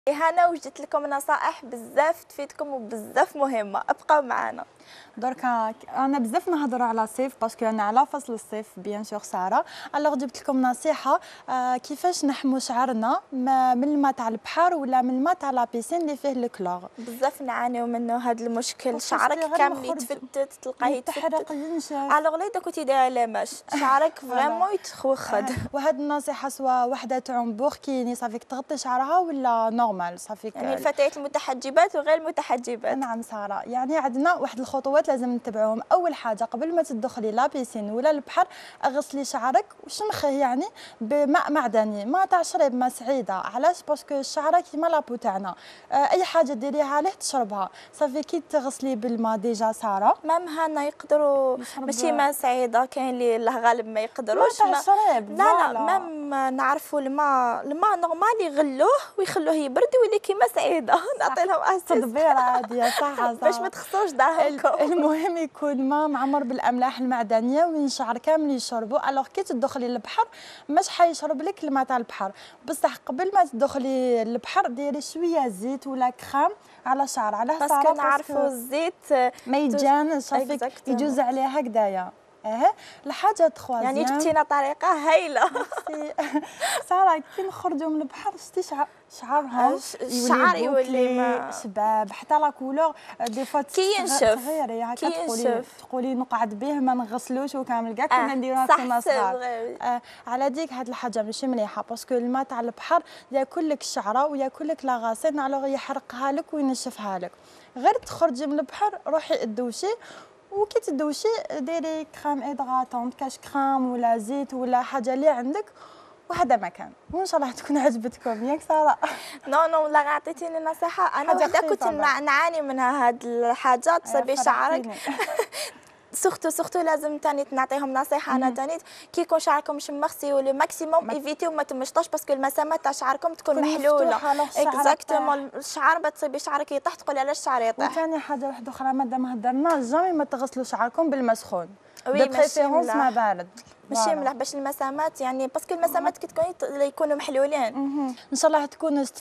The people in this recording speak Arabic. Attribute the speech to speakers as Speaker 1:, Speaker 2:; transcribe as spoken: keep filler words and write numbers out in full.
Speaker 1: هنا وجدت لكم نصائح بزاف تفيدكم وبزاف مهمه، ابقاو معنا.
Speaker 2: دركا انا بزاف نهضر على الصيف باسكو انا على فصل الصيف بيان سور ساره. الوغ جبت لكم نصيحه آه كيفاش نحموا شعرنا من الماء تاع البحر ولا من الماء تاع لابيسين اللي فيه الكلور.
Speaker 1: بزاف نعانيو منه هذا المشكل، شعرك كامل يتفتت تلقاه يتفتت
Speaker 2: ينشف.
Speaker 1: الوغ لا كنتي دايره لاماش شعرك فريمون يتخوخد.
Speaker 2: وهاد النصيحه سواء وحده تعوم بوركيني صافيك تغطي شعرها ولا نورمال صافيك
Speaker 1: يعني الفتيات المتحجبات وغير المتحجبات.
Speaker 2: نعم ساره، يعني عندنا واحد الخطوات لازم نتبعوهم. اول حاجه قبل ما تدخلي لا بيسين ولا البحر اغسلي شعرك وشمخيه يعني بماء معدني، ما تاع شرب ماء سعيده. علاش؟ باسكو الشعره كيما لابو تاعنا آه اي حاجه ديريها عليه تشربها. صافي كي تغسلي بالماء ديجا ساره
Speaker 1: مام هنا يقدروا ماشي ماء سعيده، كاين اللي الله غالب ما يقدروش
Speaker 2: ما شرب.
Speaker 1: لا لا مام نعرفوا الماء الماء نورمال يغلوه ويخلوه يبرد ويولي كيما سعيده. نعطي لهم اساس
Speaker 2: تدبير عاديه صح
Speaker 1: باش ما تخسروش دراهمكم.
Speaker 2: المهم يكون ماء معمر بالاملاح المعدنيه وين الشعر كامل يشربوا. الوغ كي تدخلي للبحر مش حيشرب لك الماء تاع البحر، بصح قبل ما تدخلي للبحر ديري شويه زيت ولا كريم على الشعر. علاه صار
Speaker 1: باسكو نعرفوا الزيت
Speaker 2: ما يتجانس صافيك يجوز عليه هكذايا. اه الحاجه تخوازيام
Speaker 1: يعني جبتينا طريقه هايله.
Speaker 2: ساره كي نخرجوا من البحر شتي شعر شعرهم
Speaker 1: الشعر يولي ما
Speaker 2: شباب حتى لا كولور دي فوا
Speaker 1: كي ينشف
Speaker 2: كي تقولي تقولي نقعد به ما نغسلوش وكامل كاع كنا نديروها كنا صغار. آه على ديك هاد الحاجه ماشي مليحه باسكو الماء تاع البحر ياكل لك الشعره وياكل لك لاغاسين، الوغ يحرقها لك وينشفها لك. غير تخرجي من البحر روحي ادوشي، وكي تدوشي ديري كريم ادغاتونت كاش كريم ولا زيت ولا حاجه اللي عندك وهذا مكان. وان شاء الله تكون عجبتكم ياك ساره.
Speaker 1: نو نو لا عطيتيني نصيحه انا وحده كنت نعاني منها هاد الحاجات تصيبي شعرك. سورتو سورتو لازم تاني نعطيهم نصيحه انا تاني كي يكون شعركم مش مغسي ولو ماكسيموم ايفيتيو ما تمشطوش باسكو المسامات تاع شعركم تكون محلوله. اكزاكتومون الشعر بتصيبي شعرك يطيح تقولي علاش الشعر يطيح.
Speaker 2: وثاني حاجه واحده اخرى مادام هضرنا جامي ما تغسلوا شعركم بالماء سخون.
Speaker 1: وي
Speaker 2: ماشي ماء بارد
Speaker 1: ماشي مليح باش المسامات يعني باسكو المسامات كي تكوني يكونوا محلولين.
Speaker 2: ان شاء الله تكونوا